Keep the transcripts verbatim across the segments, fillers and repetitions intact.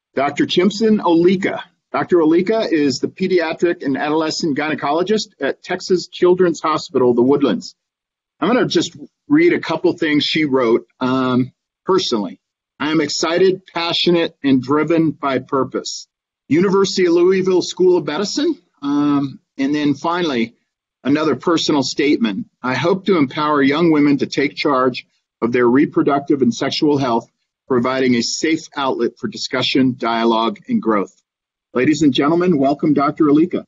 Doctor Chimsom Oleka. Doctor Oleka is the pediatric and adolescent gynecologist at Texas Children's Hospital, The Woodlands. I'm going to just read a couple things she wrote um, personally. I am excited, passionate, and driven by purpose. University of Louisville School of Medicine. Um, and then finally, another personal statement. I hope to empower young women to take charge of their reproductive and sexual health, providing a safe outlet for discussion, dialogue, and growth. Ladies and gentlemen, welcome Doctor Oleka.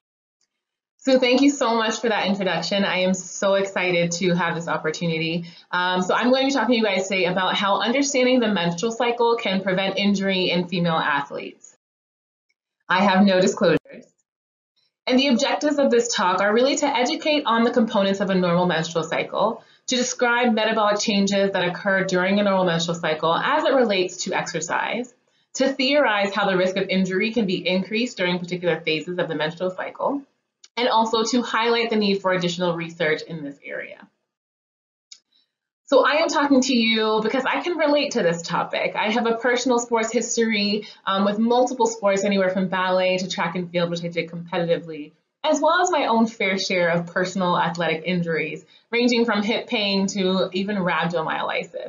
So thank you so much for that introduction. I am so excited to have this opportunity. Um, so I'm going to be talking to you guys today about how understanding the menstrual cycle can prevent injury in female athletes. I have no disclosures. And the objectives of this talk are really to educate on the components of a normal menstrual cycle, to describe metabolic changes that occur during a normal menstrual cycle as it relates to exercise, to theorize how the risk of injury can be increased during particular phases of the menstrual cycle, and also to highlight the need for additional research in this area. So I am talking to you because I can relate to this topic. I have a personal sports history um, with multiple sports, anywhere from ballet to track and field, which I did competitively, as well as my own fair share of personal athletic injuries, ranging from hip pain to even rhabdomyolysis.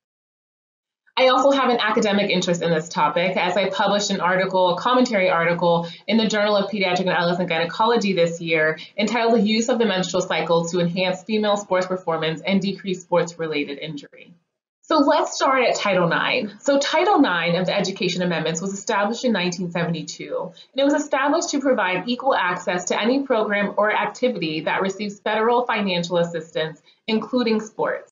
I also have an academic interest in this topic, as I published an article, a commentary article, in the Journal of Pediatric and Adolescent Gynecology this year, entitled The Use of the Menstrual Cycle to Enhance Female Sports Performance and Decrease Sports-Related Injury. So let's start at Title nine. So Title nine of the Education Amendments was established in nineteen seventy-two, and it was established to provide equal access to any program or activity that receives federal financial assistance, including sports.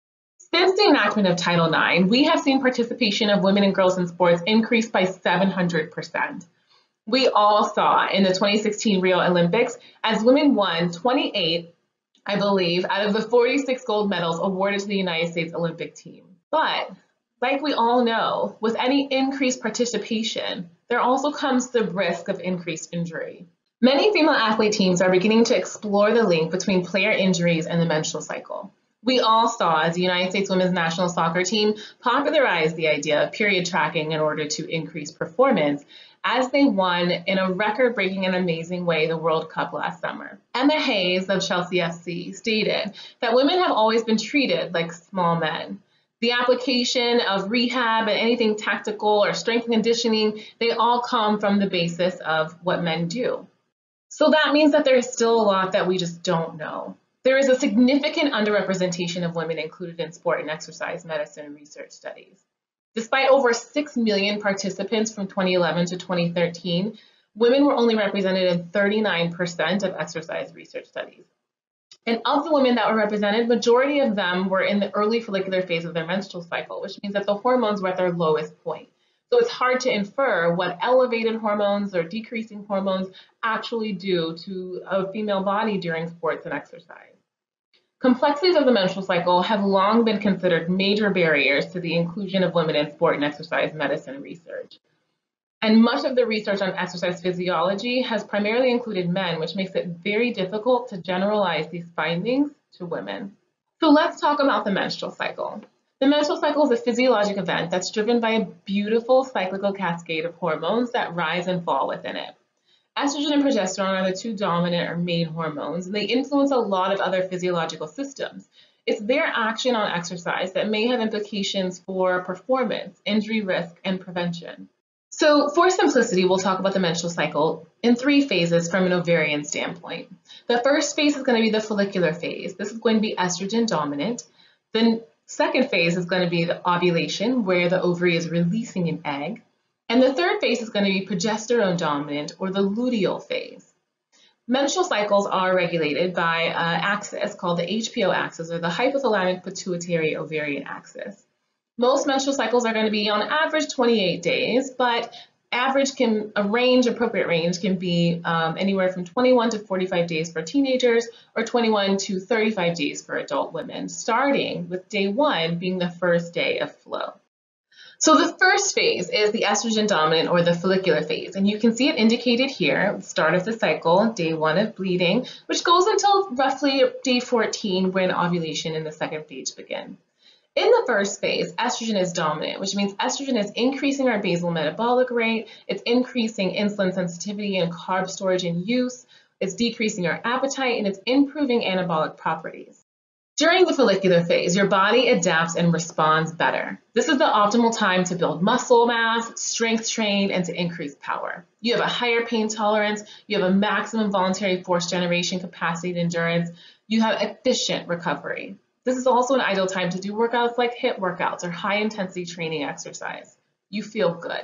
Since the enactment of Title nine, we have seen participation of women and girls in sports increase by seven hundred percent. We all saw in the twenty sixteen Rio Olympics, as women won twenty-eight, I believe, out of the forty-six gold medals awarded to the United States Olympic team. But, like we all know, with any increased participation, there also comes the risk of increased injury. Many female athlete teams are beginning to explore the link between player injuries and the menstrual cycle. We all saw as the United States women's national soccer team popularized the idea of period tracking in order to increase performance, as they won in a record-breaking and amazing way the World Cup last summer. Emma Hayes of Chelsea F C stated that women have always been treated like small men. The application of rehab and anything tactical or strength and conditioning, they all come from the basis of what men do. So that means that there is still a lot that we just don't know. There is a significant underrepresentation of women included in sport and exercise medicine research studies. Despite over six million participants from twenty eleven to twenty thirteen, women were only represented in thirty-nine percent of exercise research studies. And of the women that were represented, majority of them were in the early follicular phase of their menstrual cycle, which means that the hormones were at their lowest point. So it's hard to infer what elevated hormones or decreasing hormones actually do to a female body during sports and exercise. Complexities of the menstrual cycle have long been considered major barriers to the inclusion of women in sport and exercise medicine research. And much of the research on exercise physiology has primarily included men, which makes it very difficult to generalize these findings to women. So let's talk about the menstrual cycle. The menstrual cycle is a physiologic event that's driven by a beautiful cyclical cascade of hormones that rise and fall within it. Estrogen and progesterone are the two dominant or main hormones, and they influence a lot of other physiological systems. It's their action on exercise that may have implications for performance, injury risk, and prevention. So for simplicity, we'll talk about the menstrual cycle in three phases from an ovarian standpoint. The first phase is going to be the follicular phase. This is going to be estrogen dominant. The second phase is going to be the ovulation, where the ovary is releasing an egg. And the third phase is going to be progesterone dominant, or the luteal phase. Menstrual cycles are regulated by an axis called the H P O axis, or the hypothalamic pituitary ovarian axis. Most menstrual cycles are going to be on average twenty-eight days, but average can, a range, appropriate range can be um, anywhere from twenty-one to forty-five days for teenagers, or twenty-one to thirty-five days for adult women, starting with day one being the first day of flow. So the first phase is the estrogen dominant, or the follicular phase, and you can see it indicated here, start of the cycle, day one of bleeding, which goes until roughly day fourteen when ovulation and the second phase begin. In the first phase, estrogen is dominant, which means estrogen is increasing our basal metabolic rate, it's increasing insulin sensitivity and carb storage and use, it's decreasing our appetite, and it's improving anabolic properties. During the follicular phase, your body adapts and responds better. This is the optimal time to build muscle mass, strength train, and to increase power. You have a higher pain tolerance, you have a maximum voluntary force generation capacity and endurance, you have efficient recovery. This is also an ideal time to do workouts like HIIT workouts or high intensity training exercise. You feel good.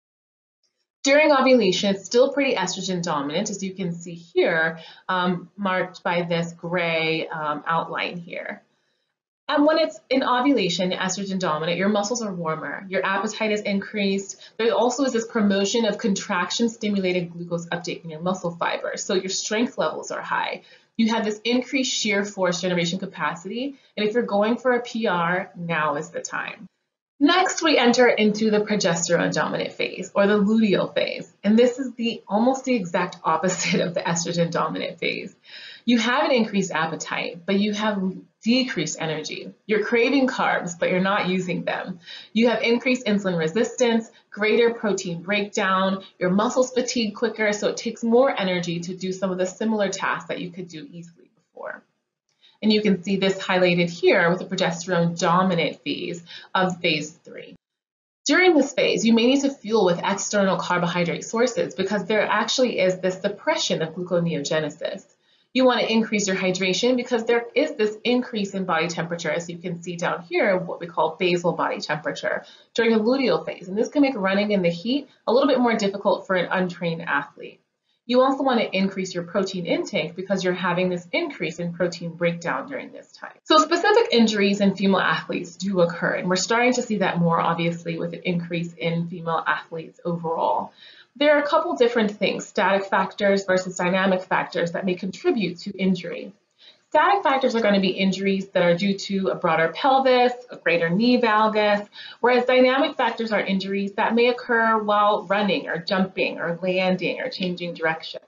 During ovulation, it's still pretty estrogen dominant, as you can see here, um, marked by this gray um, outline here. And when it's in ovulation, estrogen dominant, your muscles are warmer, your appetite is increased. There also is this promotion of contraction-stimulated glucose uptake in your muscle fibers, so your strength levels are high. You have this increased shear force generation capacity, and if you're going for a P R, now is the time. Next, we enter into the progesterone dominant phase, or the luteal phase, and this is the almost the exact opposite of the estrogen dominant phase. You have an increased appetite, but you have decreased energy. You're craving carbs, but you're not using them. You have increased insulin resistance, greater protein breakdown, your muscles fatigue quicker, so it takes more energy to do some of the similar tasks that you could do easily before. And you can see this highlighted here with the progesterone dominant phase of phase three. During this phase, you may need to fuel with external carbohydrate sources because there actually is this suppression of gluconeogenesis. You want to increase your hydration because there is this increase in body temperature, as you can see down here, what we call basal body temperature during the luteal phase. And this can make running in the heat a little bit more difficult for an untrained athlete. You also want to increase your protein intake because you're having this increase in protein breakdown during this time. So specific injuries in female athletes do occur, and we're starting to see that more obviously with an increase in female athletes overall. There are a couple different things, static factors versus dynamic factors, that may contribute to injury. Static factors are going to be injuries that are due to a broader pelvis, a greater knee valgus, whereas dynamic factors are injuries that may occur while running or jumping or landing or changing direction.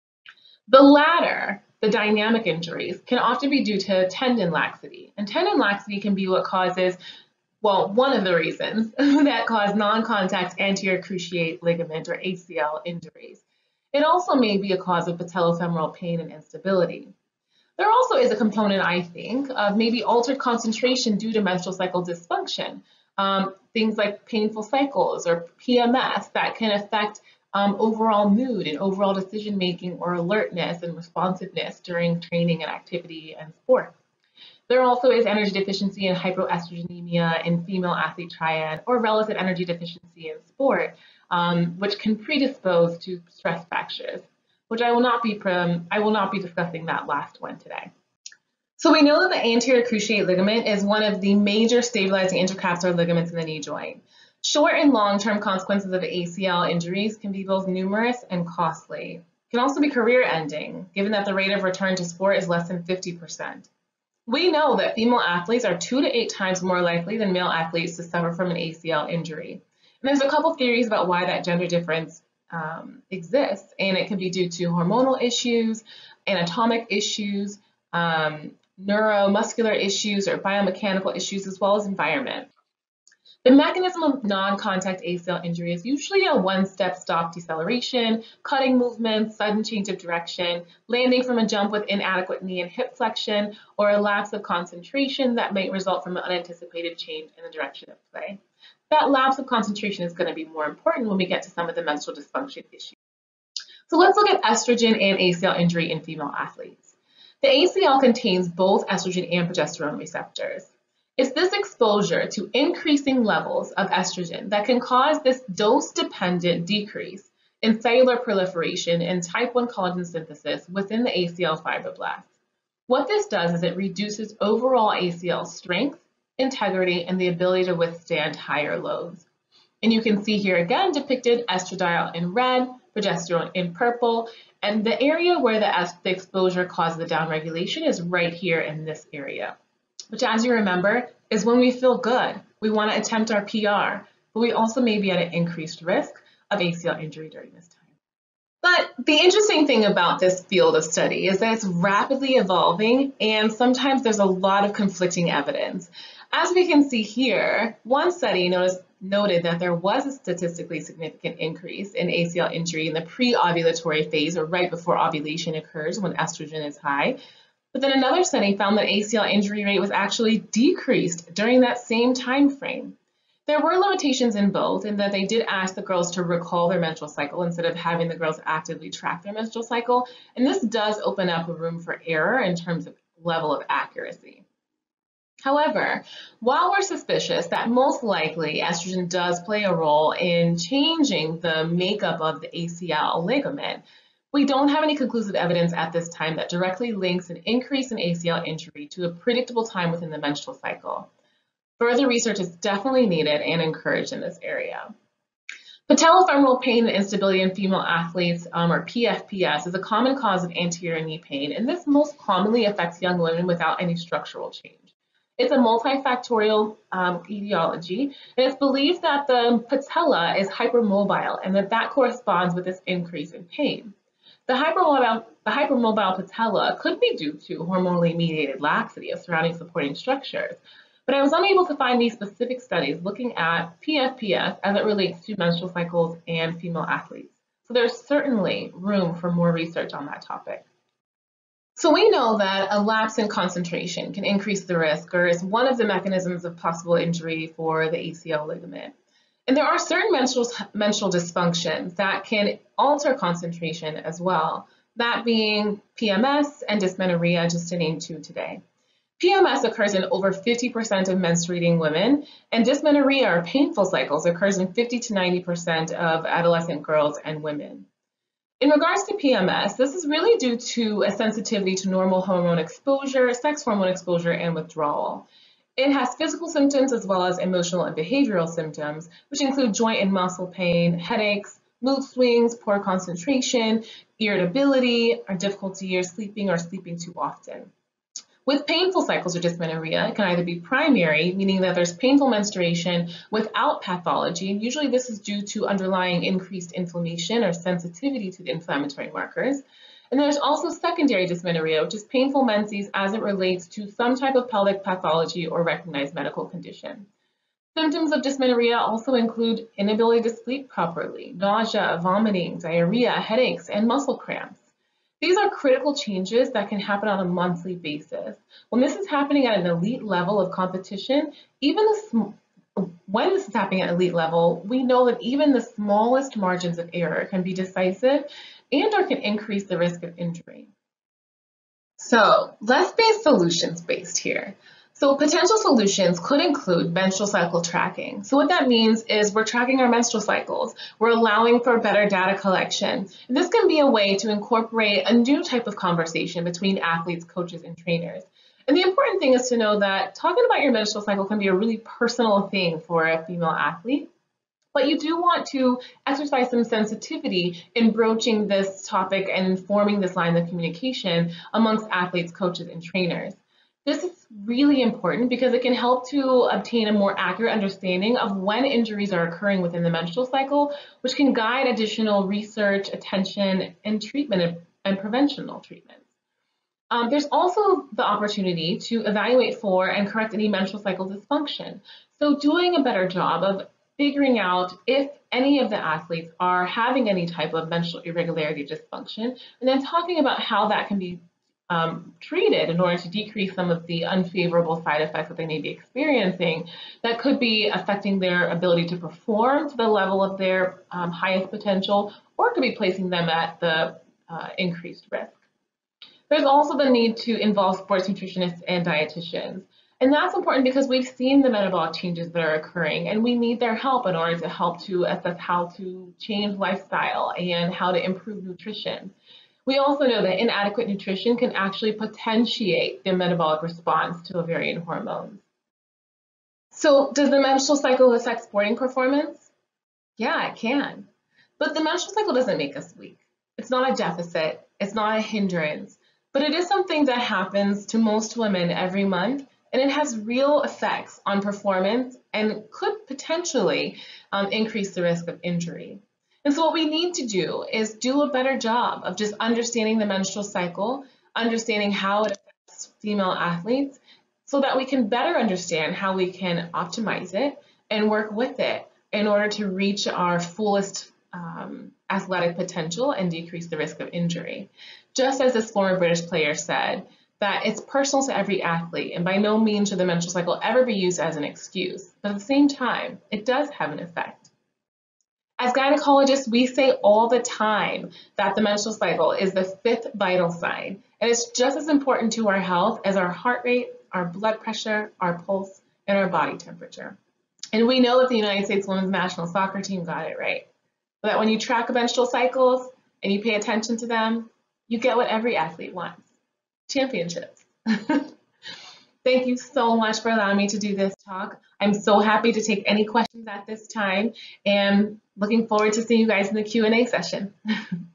The latter, the dynamic injuries, can often be due to tendon laxity, and tendon laxity can be what causes, well, one of the reasons that cause non-contact anterior cruciate ligament or A C L injuries. It also may be a cause of patellofemoral pain and instability. There also is a component, I think, of maybe altered concentration due to menstrual cycle dysfunction. Um, things like painful cycles or P M S that can affect um, overall mood and overall decision-making or alertness and responsiveness during training and activity and sport. There also is energy deficiency and hypoestrogenemia in female athlete triad, or relative energy deficiency in sport, um, which can predispose to stress fractures, which I will not be I will not be discussing that last one today. So we know that the anterior cruciate ligament is one of the major stabilizing intercapsular ligaments in the knee joint. Short and long-term consequences of A C L injuries can be both numerous and costly. It can also be career-ending, given that the rate of return to sport is less than fifty percent. We know that female athletes are two to eight times more likely than male athletes to suffer from an A C L injury. And there's a couple theories about why that gender difference Um, exists, and it can be due to hormonal issues, anatomic issues, um, neuromuscular issues, or biomechanical issues, as well as environment. The mechanism of non-contact A C L injury is usually a one-step stop deceleration, cutting movements, sudden change of direction, landing from a jump with inadequate knee and hip flexion, or a lapse of concentration that may result from an unanticipated change in the direction of play. That lapse of concentration is going to be more important when we get to some of the menstrual dysfunction issues. So let's look at estrogen and A C L injury in female athletes. The A C L contains both estrogen and progesterone receptors. It's this exposure to increasing levels of estrogen that can cause this dose-dependent decrease in cellular proliferation and type one collagen synthesis within the A C L fibroblasts. What this does is it reduces overall A C L strength, integrity, and the ability to withstand higher loads. And you can see here again depicted estradiol in red, progesterone in purple, and the area where the, the exposure causes the downregulation is right here in this area, which, as you remember, is when we feel good. We want to attempt our P R, but we also may be at an increased risk of A C L injury during this time. But the interesting thing about this field of study is that it's rapidly evolving, and sometimes there's a lot of conflicting evidence. As we can see here, one study noticed, noted that there was a statistically significant increase in A C L injury in the pre-ovulatory phase, or right before ovulation occurs when estrogen is high. But then another study found that A C L injury rate was actually decreased during that same time frame. There were limitations in both, in that they did ask the girls to recall their menstrual cycle instead of having the girls actively track their menstrual cycle, and this does open up a room for error in terms of level of accuracy. However, while we're suspicious that most likely estrogen does play a role in changing the makeup of the A C L ligament, we don't have any conclusive evidence at this time that directly links an increase in A C L injury to a predictable time within the menstrual cycle. Further research is definitely needed and encouraged in this area. Patellofemoral pain and instability in female athletes, um, or P F P S, is a common cause of anterior knee pain, and this most commonly affects young women without any structural change. It's a multifactorial um, etiology, and it's believed that the patella is hypermobile and that that corresponds with this increase in pain. The hypermobile, the hypermobile patella could be due to hormonally mediated laxity of surrounding supporting structures, but I was unable to find these specific studies looking at P F P S as it relates to menstrual cycles and female athletes. So there's certainly room for more research on that topic. So we know that a lapse in concentration can increase the risk, or is one of the mechanisms of possible injury for the A C L ligament. And there are certain menstrual, menstrual dysfunctions that can alter concentration as well, that being P M S and dysmenorrhea, just to name two today. P M S occurs in over fifty percent of menstruating women, and dysmenorrhea, or painful cycles, occurs in fifty to ninety percent of adolescent girls and women. In regards to P M S, this is really due to a sensitivity to normal hormone exposure, sex hormone exposure, and withdrawal. It has physical symptoms as well as emotional and behavioral symptoms, which include joint and muscle pain, headaches, mood swings, poor concentration, irritability, or difficulty or sleeping or sleeping too often. With painful cycles or dysmenorrhea, it can either be primary, meaning that there's painful menstruation without pathology, and usually this is due to underlying increased inflammation or sensitivity to the inflammatory markers. And there's also secondary dysmenorrhea, which is painful menses as it relates to some type of pelvic pathology or recognized medical condition. Symptoms of dysmenorrhea also include inability to sleep properly, nausea, vomiting, diarrhea, headaches, and muscle cramps. These are critical changes that can happen on a monthly basis. When this is happening at an elite level of competition, even the when this is happening at elite level, we know that even the smallest margins of error can be decisive and or can increase the risk of injury. So let's be solutions-based here. So potential solutions could include menstrual cycle tracking. So what that means is we're tracking our menstrual cycles. We're allowing for better data collection. And this can be a way to incorporate a new type of conversation between athletes, coaches, and trainers. And the important thing is to know that talking about your menstrual cycle can be a really personal thing for a female athlete. But you do want to exercise some sensitivity in broaching this topic and informing this line of communication amongst athletes, coaches, and trainers. This is really important because it can help to obtain a more accurate understanding of when injuries are occurring within the menstrual cycle, which can guide additional research, attention, and treatment and preventional treatments. Um, there's also the opportunity to evaluate for and correct any menstrual cycle dysfunction. So doing a better job of figuring out if any of the athletes are having any type of menstrual irregularity dysfunction, and then talking about how that can be um, treated in order to decrease some of the unfavorable side effects that they may be experiencing that could be affecting their ability to perform to the level of their um, highest potential, or could be placing them at the uh, increased risk. There's also the need to involve sports nutritionists and dietitians. And that's important because we've seen the metabolic changes that are occurring, and we need their help in order to help to assess how to change lifestyle and how to improve nutrition. We also know that inadequate nutrition can actually potentiate the metabolic response to ovarian hormones. So does the menstrual cycle affect sporting performance? Yeah, it can. But the menstrual cycle doesn't make us weak. It's not a deficit. It's not a hindrance. But it is something that happens to most women every month, and it has real effects on performance and could potentially um, increase the risk of injury. And so what we need to do is do a better job of just understanding the menstrual cycle, understanding how it affects female athletes, so that we can better understand how we can optimize it and work with it in order to reach our fullest um, athletic potential and decrease the risk of injury. Just as this former British player said, that it's personal to every athlete, and by no means should the menstrual cycle ever be used as an excuse. But at the same time, it does have an effect. As gynecologists, we say all the time that the menstrual cycle is the fifth vital sign, and it's just as important to our health as our heart rate, our blood pressure, our pulse, and our body temperature. And we know that the United States women's national soccer team got it right. But that when you track menstrual cycles and you pay attention to them, you get what every athlete wants: championships. Thank you so much for allowing me to do this talk. I'm so happy to take any questions at this time, and looking forward to seeing you guys in the Q and A session.